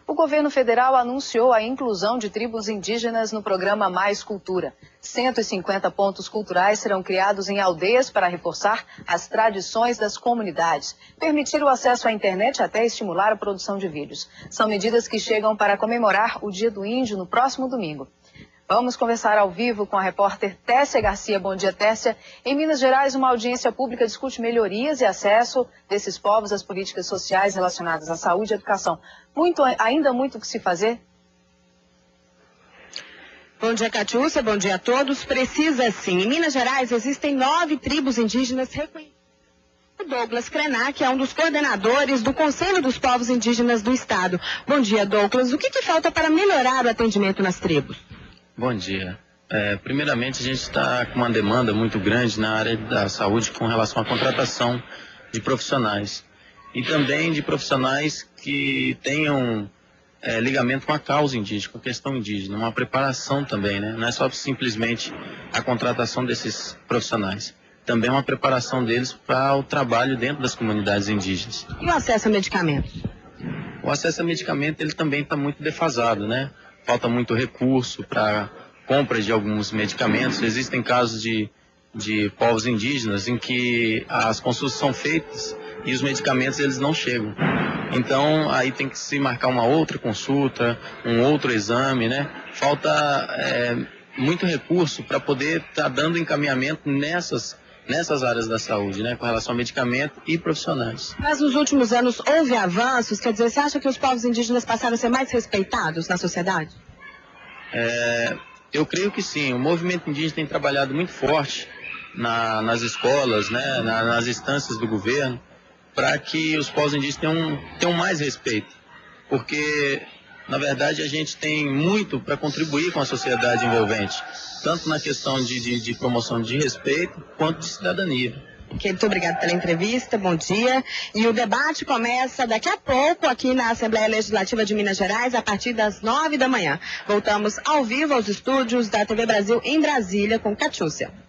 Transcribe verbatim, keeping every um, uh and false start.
O governo federal anunciou a inclusão de tribos indígenas no programa Mais Cultura. cento e cinquenta pontos culturais serão criados em aldeias para reforçar as tradições das comunidades, permitir o acesso à internet e até estimular a produção de vídeos. São medidas que chegam para comemorar o Dia do Índio no próximo domingo. Vamos conversar ao vivo com a repórter Tessia Garcia. Bom dia, Tessia. Em Minas Gerais, uma audiência pública discute melhorias e acesso desses povos às políticas sociais relacionadas à saúde e educação. Muito, ainda muito o que se fazer? Bom dia, Catiúcia. Bom dia a todos. Precisa sim. Em Minas Gerais existem nove tribos indígenas reconhecidas. O Douglas Krenak é um dos coordenadores do Conselho dos Povos Indígenas do Estado. Bom dia, Douglas. O que, que falta para melhorar o atendimento nas tribos? Bom dia. É, primeiramente, a gente está com uma demanda muito grande na área da saúde com relação à contratação de profissionais. E também de profissionais que tenham é, ligamento com a causa indígena, com a questão indígena, uma preparação também, né? Não é só simplesmente a contratação desses profissionais. Também uma preparação deles para o trabalho dentro das comunidades indígenas. E o acesso a medicamentos? O acesso a medicamento ele também está muito defasado, né? Falta muito recurso para compra de alguns medicamentos. Existem casos de, de povos indígenas em que as consultas são feitas e os medicamentos eles não chegam. Então, aí tem que se marcar uma outra consulta, um outro exame, né? Falta é, muito recurso para poder estar tá dando encaminhamento nessas, nessas áreas da saúde, né? Com relação a medicamento e profissionais. Mas nos últimos anos houve avanços, quer dizer, você acha que os povos indígenas passaram a ser mais respeitados na sociedade? É, eu creio que sim. O movimento indígena tem trabalhado muito forte na, nas escolas, né? Na, nas instâncias do governo, para que os povos indígenas tenham, tenham mais respeito. Porque, na verdade, a gente tem muito para contribuir com a sociedade envolvente, tanto na questão de, de, de promoção de respeito, quanto de cidadania. Muito obrigada pela entrevista, bom dia. E o debate começa daqui a pouco aqui na Assembleia Legislativa de Minas Gerais, a partir das nove da manhã. Voltamos ao vivo aos estúdios da T V Brasil em Brasília com Catiúcia.